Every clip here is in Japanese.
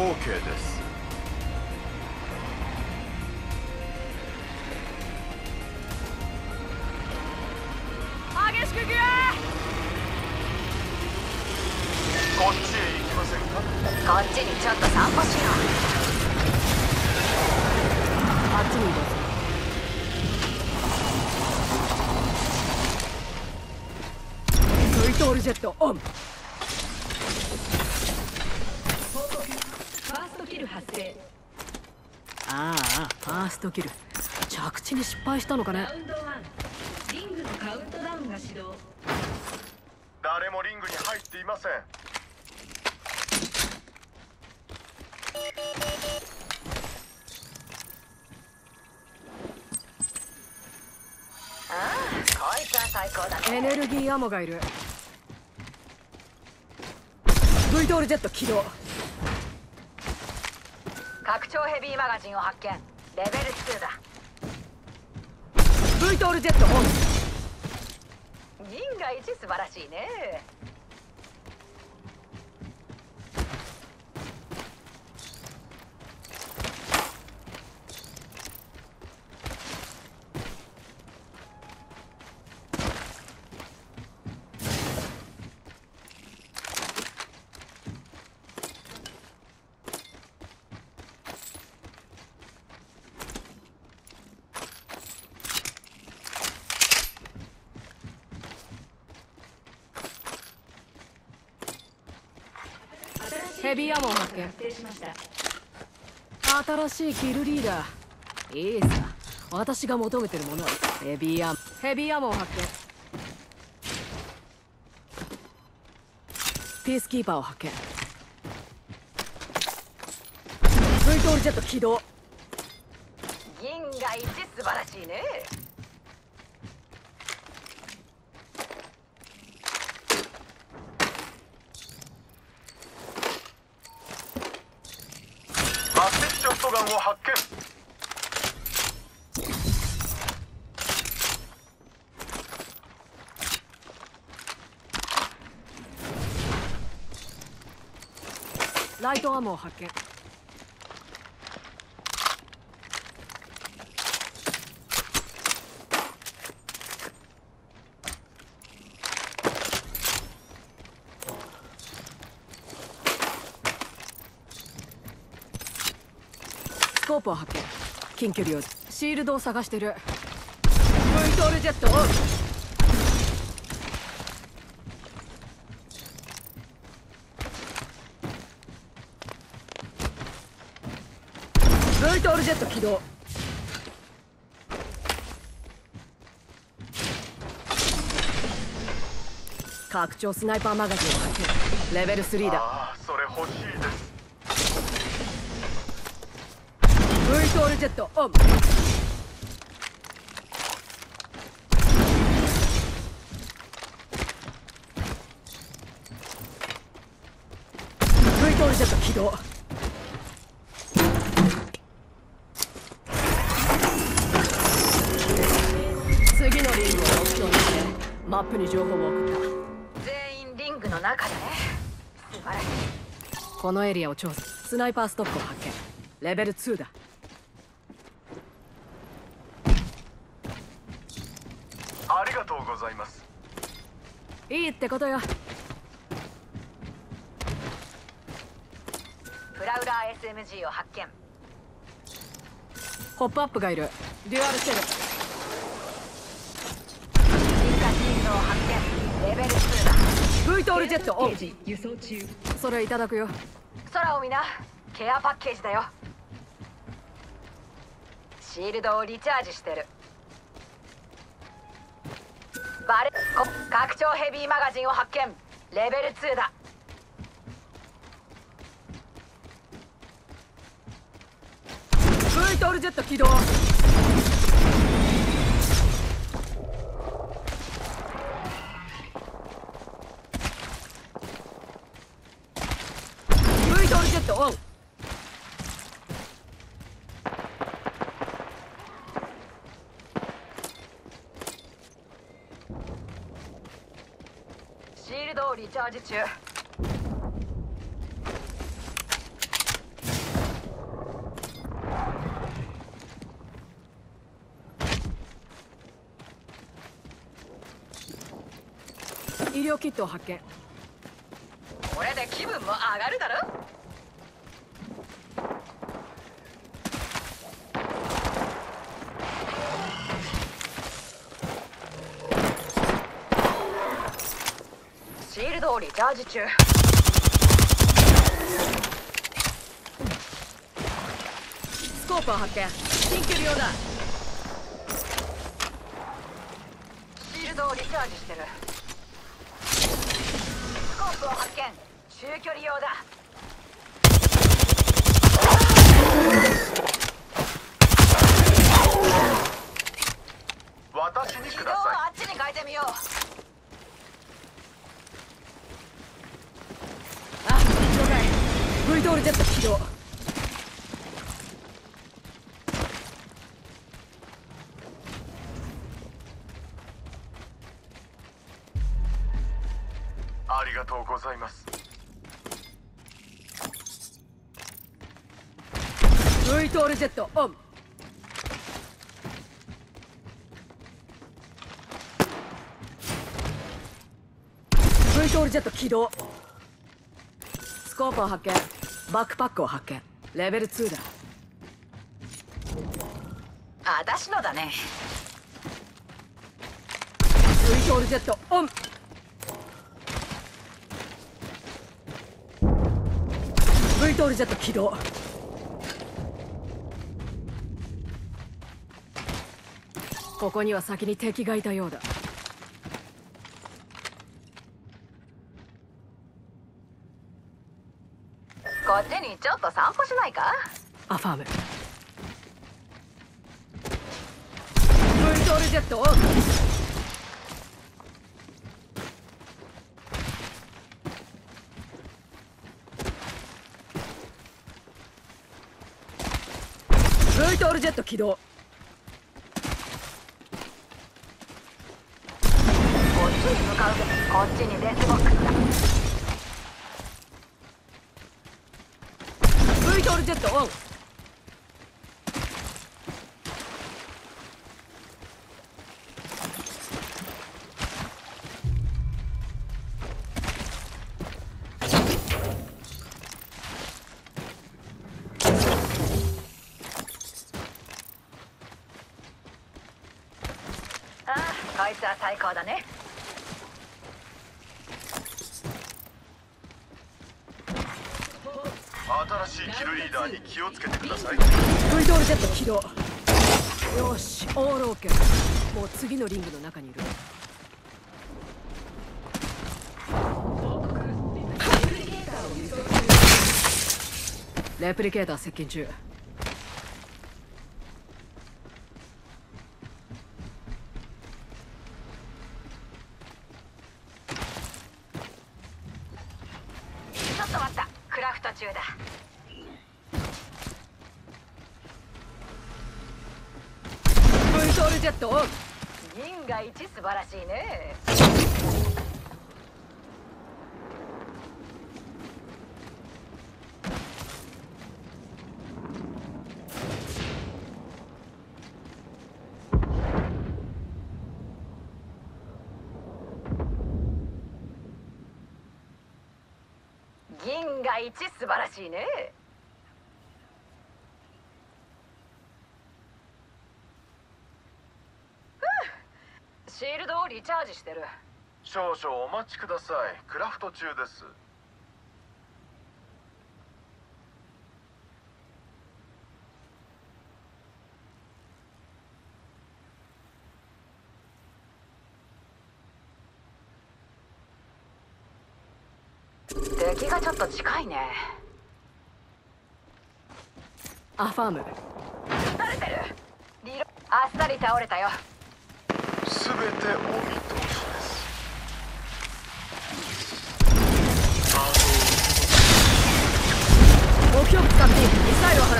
OK です。 激しく食え。 こっちへ行きませんか？ こっちにちょっと散歩しよう。あっちに移動する。スイトールジェットオン。報告。ファーストキル発生。ああ、ファーストキル。着地に失敗したのかね。ラウンド1。リングのカウントダウンが始動。 誰もリングに入っていません。 ああ、こいつは最高だね。エネルギーアモがいる。V トールジェット起動。拡張ヘビーマガジンを発見。レベル2だ。V トールジェットオン。銀が1素晴らしいね。ヘビーアモを発見。新しいキルリーダー。いいさ。私が求めてるものはヘビーアモを発見。ピースキーパーを発見。V トールジェット起動。銀が1素晴らしいね。 アセッショットガンを発見。 ライトアモを発見。スコープを発見。近距離をシールドを探してる。V トールジェットオン。V トールジェット起動。拡張スナイパーマガジンを発見。レベル3だ。 ああ、それ欲しいです。 V トールジェットオン。V トールジェット起動。次のリングを目標にしてマップに情報を送った。全員リングの中だね。素晴らしい。このエリアを調査。スナイパーストックを発見。レベル2だ。 ありがとうございます。 いいってことよ。プラウラー SMG を発見。ホップアップがいる。デュアルシェル。進化シールドを発見。レベル2だ。V トールジェットオン。輸送中。それいただくよ。空を見な。ケアパッケージだよ。シールドをリチャージしてる。拡張ヘビーマガジンを発見。レベル2だ。V トールジェット起動。V トールジェットオン。シールドをリチャージ中。 医療キットを発見。 これで気分も上がるだろ。シールドをリチャージ中。 スコープを発見。緊急用だ。 シールドをリチャージしてる。スコープを発見。中距離用だ。 私に軌道をくださあっちに変えてみよう。 あ、了解。V ドールジェット起動。 ありがとうございます。 V ドールジェットオン。V ドールジェット起動。スコープを発見。バックパックを発見。レベル2だ。 私のだね。 V ドールジェットオン。V ドールジェット起動。ここには先に敵がいたようだ。 こっちにちょっと散歩しないか。 アファーム。 V ドールジェットオン。V ドールジェット起動。 こっちに向かうぜ。こっちにデスボックスだ。 V ドールジェットオン。 ああ、こいつは最高だね。 新しいキルリーダーに気をつけてください。 V ドールジェット起動。よし、オールオッケー。もう次のリングの中にいる。レプリケーター接近中。 ちょっと待った。クラフト中だ。 V ドールジェットオン。 銀が一素晴らしいね。銀が一素晴らしいね。シールドをリチャージしてる。 少々お待ちください。クラフト中です。 敵がちょっと近いね。 アファーム。 撃たれてる。リロあっさり倒れたよ。 すべてお見通しです。 目標使ってミサイルを放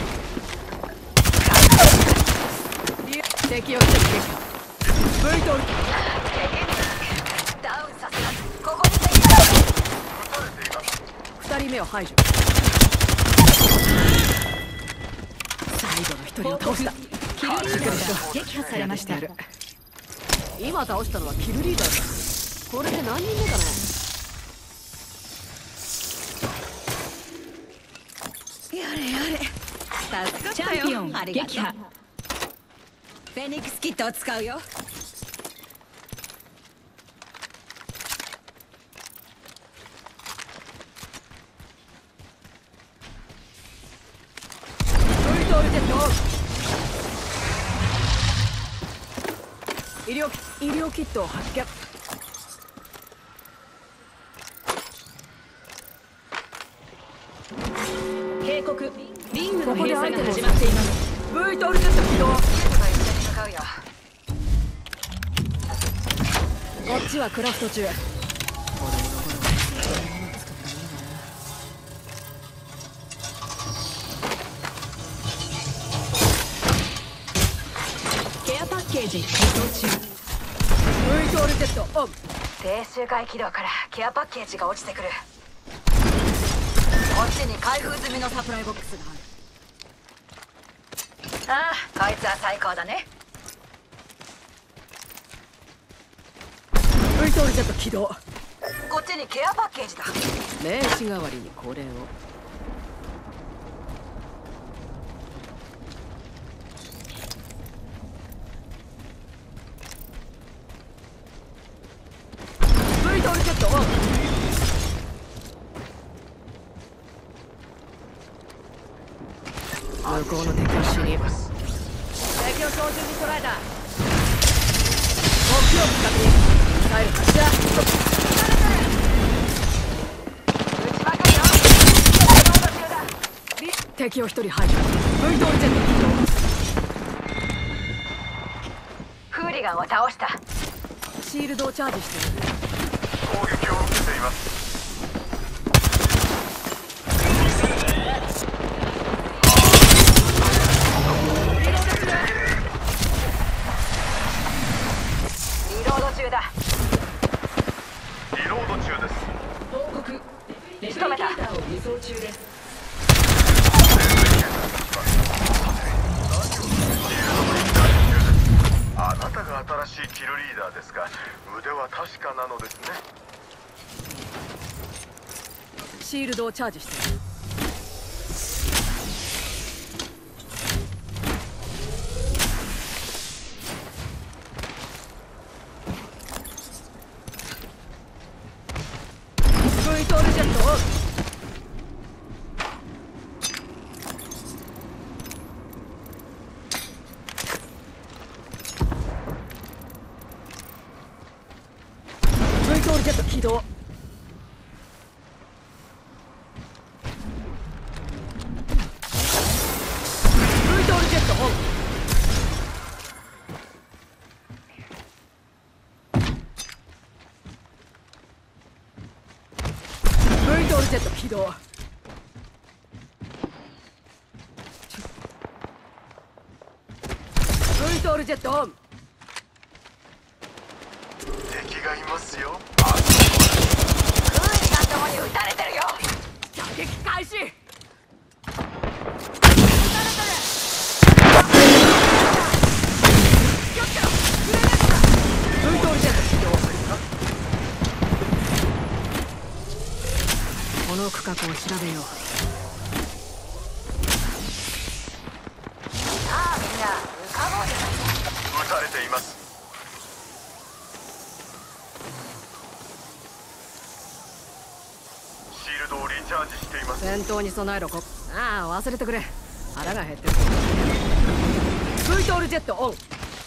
つ。敵を撃破。V ドール。 ダウンさせます。ここに敵が。 撃たれています。 2人目を排除。最後の1人を倒した。キルリーダーが撃破されました。今倒したのはキルリーダーだ。 これで何人目かね。やれやれ、助かったよ。チャンピオン撃破。フェニックスキットを使うよ。医療キットを発見。警告、リングの閉鎖が始まっています。V トルゼット起動。こっちはクラフト中。ケアパッケージ起動中。V トルゼットオン。 低周回軌道からケアパッケージが落ちてくる。こっちに開封済みのサプライボックスがある。ああ、こいつは最高だね。 V トルゼット起動。 こっちにケアパッケージだ。 名刺代わりにこれを。V トルゼットオン。向こうの敵を死に。敵を標準に捉えた。目標確認。ミサイル発射。敵を一人排除。V トルゼット起動。 フーリガンを倒した。 シールドをチャージしている。 攻撃を受けています。 リロード中だ。 リロード中です。 報告。レプリケーターを輸送中です。 あなたが新しいキルリーダーですが、腕は確かなのですね。 シールドをチャージしている。V トルジェットオン。V トルジェット起動。V トルジェットオン。V トルジェット起動。V トルジェットオン。 敵がいますよ。 フーリガンどもに撃たれてるよ。 射撃開始。V トルジェット起動。この区画を調べよう。 さあみんな浮かぼうじゃないか。 撃たれています。シールドをリチャージしています。 戦闘に備えろ。ああ、忘れてくれ。腹が減ってる。V トルジェットオン。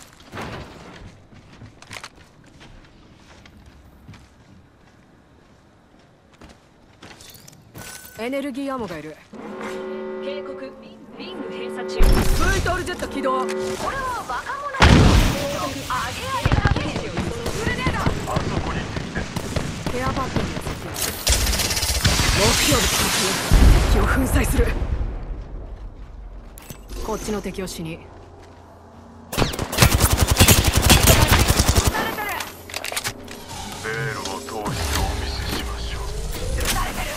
エネルギーアモがいる。 警告。リング閉鎖中。 V トルジェット起動。 これはバカ者だよ。あげあげだけですよ。グレネード。 あそこに敵です。 ケアバッテリーを設置。目標物敵を粉砕する。こっちの敵を死に。 ベールを通してお見せしましょう。 撃たれてる。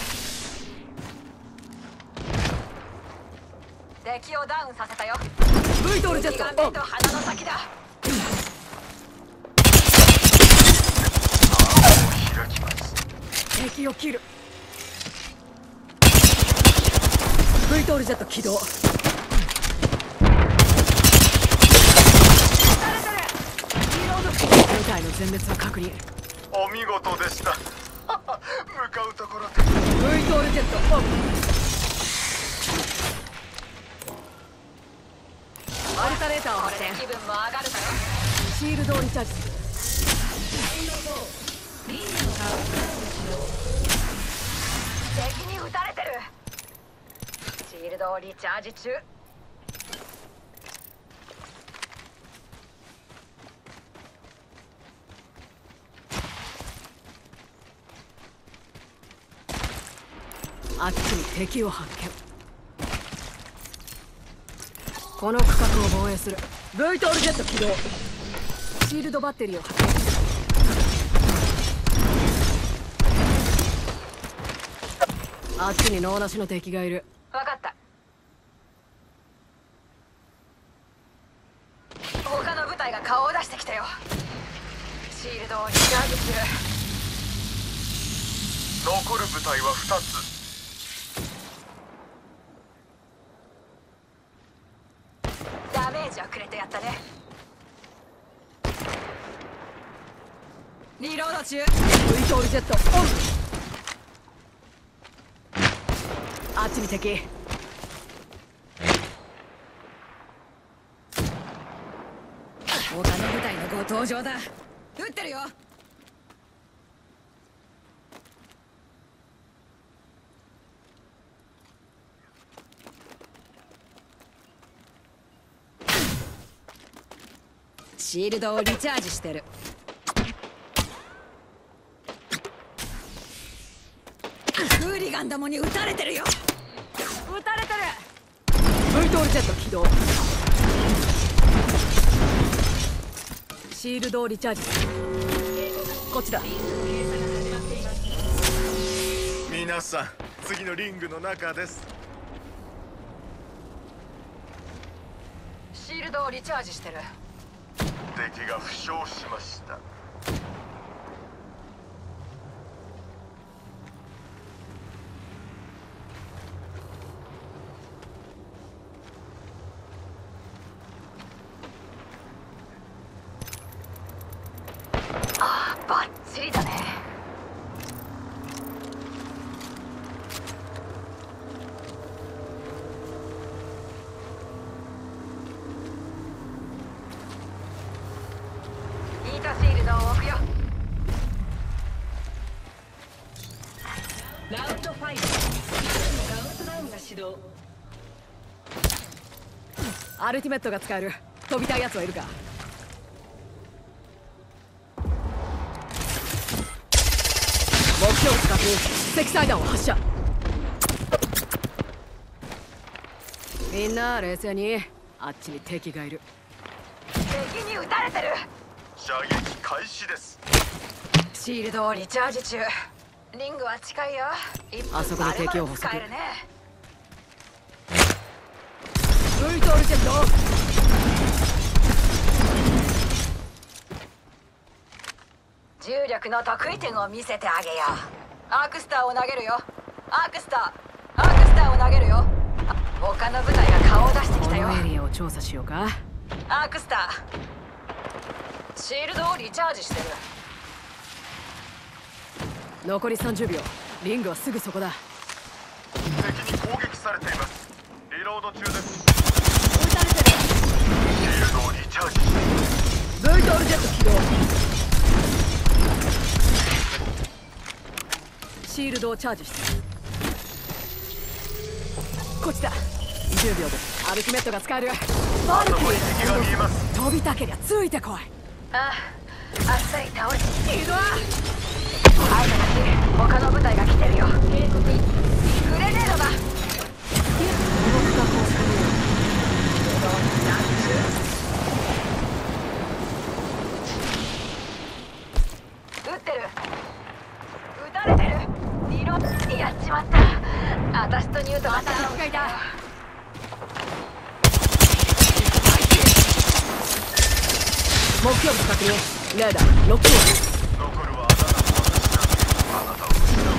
敵をダウンさせたよ。 V トルジェットオン。 目と鼻の先だ。 敵を切る。 V トールジェット起動。部隊の全滅は確認。 お見事でした。向かうところで V トールジェットオン。アルタレーターを発見。 気分も上がるだろ。 シールドをリチャージする。 敵に撃たれてる。シールドをリチャージ中。 あっちに敵を発見。この区画を防衛する。 V トールジェット起動。シールドバッテリーを発見。あっちに脳なしの敵がいる。 分かった。他の部隊が顔を出してきたよ。シールドをリチャージする。 残る部隊は2つ。 ダメージはくれてやったね。リロード中。 V トールジェットオン。あっちに敵。 他の部隊のご登場だ。撃ってるよ。シールドをリチャージしてる。フーリガンどもに撃たれてるよ。撃たれてる。 V トールジェット起動。シールドをリチャージする。こっちだ。 皆さん、次のリングの中です。 シールドをリチャージしてる。 敵が負傷しました。 ああ、バッチリだね。ヒートシールドを置くよ。 ラウンド5。カウントダウンが始動。 アルティメットが使える。飛びたいやつはいるか。目標確認。積載弾を発射。みんな冷静に。あっちに敵がいる。 敵に撃たれてる。 射撃開始です。 シールドをリチャージ中。リングは近いよ。 あそこで敵を捕捉。 使えるね。 V トールジェットオン。 重力の得意点を見せてあげよう。アークスターを投げるよ。アークスターを投げるよ。他の部隊が顔を出してきこたよ。 のエリアを調査しようか。 アークスター。シールドをリチャージしてる。 残り30秒。リングはすぐそこだ。 敵に攻撃されています。リロード中です。 撃たれてる。 シールドをリチャージして V トールジェット起動。シールドをチャージしてる。こっちだ。10秒でアルティメットが使える。バルキ敵が見えます。 飛びたけりゃついてこい。 あっさり倒れて。 ひどい。 あいたたち、他の部隊が来てるよ。警告。グレネードだ。撃ってる。撃たれてる。リロやっちまった。私とニュートが敵がいた。目標物確認。レーダーロックオン。 残るはあなたと私だ。あなたを失う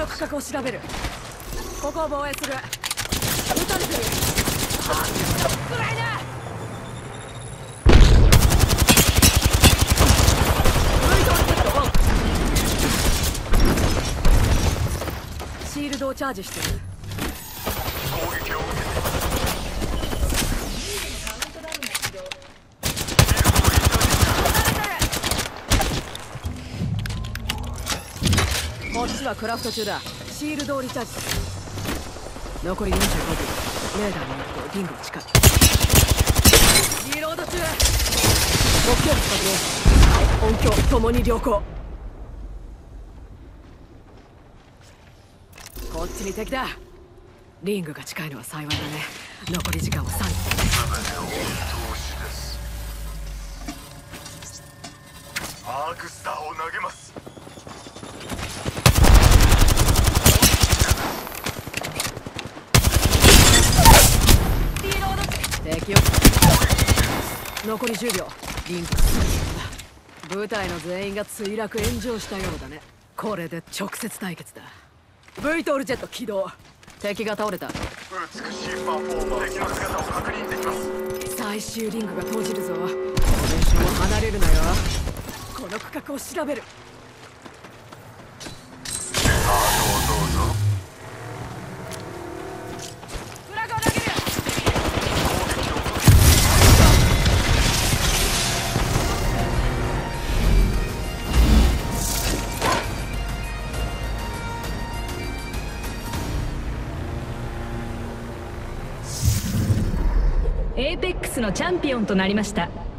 の区画を調べる。ここを防衛する。撃たれてる。くらいな。シールドをチャージしてる。 攻撃を受けてこっちはクラフト中だ。シールドをリチャージする。残り45秒。レーダーによるとリングは近い。リロード中。目標確認。音響ともに良好。こっちに敵だ。リングが近いのは幸いだね。残り時間は3分。 全ての見通しです。アークスターを投げます。 敵を残り10秒。リングがだ。部隊の全員が墜落炎上したようだね。これで直接対決だ。V トールジェット起動。敵が倒れた。 美しいパフォーマンス。敵の姿を確認できます。 最終リングが閉じるぞ。この練習を離れるなよ。この区画を調べる。 どうぞ。 フラグを投げる。 エーペックスのチャンピオンとなりました。